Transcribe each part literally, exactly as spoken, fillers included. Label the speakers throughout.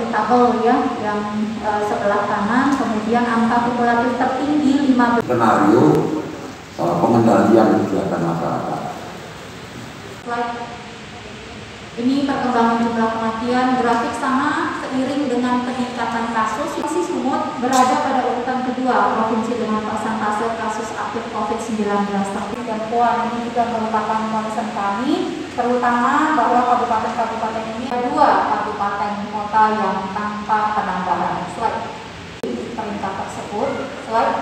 Speaker 1: di tabel ya, yang uh, sebelah kanan, kemudian angka kumulatif tertinggi lima belas.
Speaker 2: Skenario uh, pengendalian kegiatan masyarakat.
Speaker 1: Slide. Ini perkembangan jumlah kematian, grafik sama seiring dengan peningkatan kasus. Provinsi Sumut berada pada urutan kedua provinsi dengan persentase kasus aktif COVID sembilan belas. Dan poin ini juga merupakan concern kami, terutama bahwa kabupaten-kabupaten ini ada dua kabupaten kota yang tanpa penambahan. Slide. Peringkat tersebut, slide.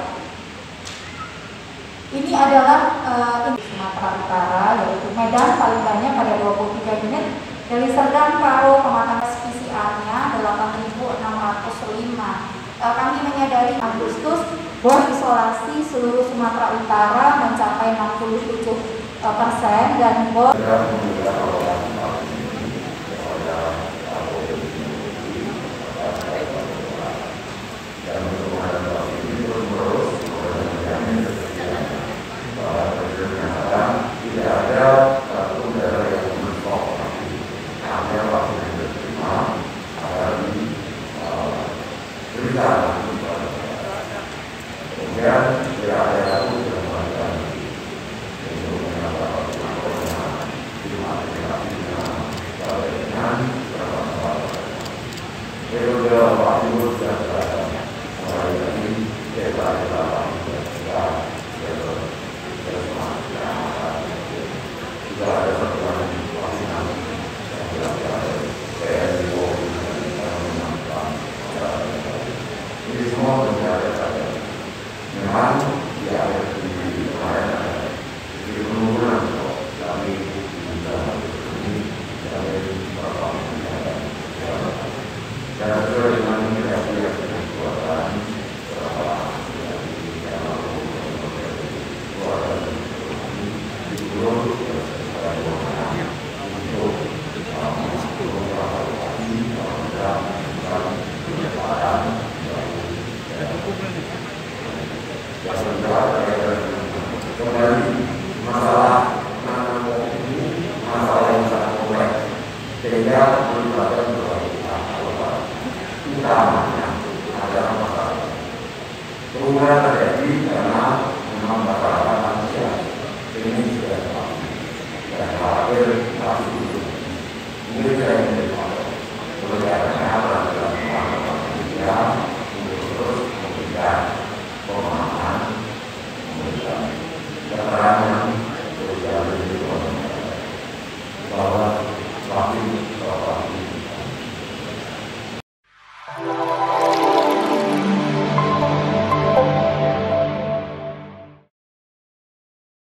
Speaker 1: Ini adalah uh, Sumatera Utara, yaitu Medan paling banyak pada dua puluh tiga unit, Deli Serdang, Karo, Pematang P C R-nya delapan ribu enam ratus lima. Uh, kami menyadari Agustus bor isolasi seluruh Sumatera Utara mencapai enam puluh tujuh persen dan bor
Speaker 2: Periode Pak Gubernur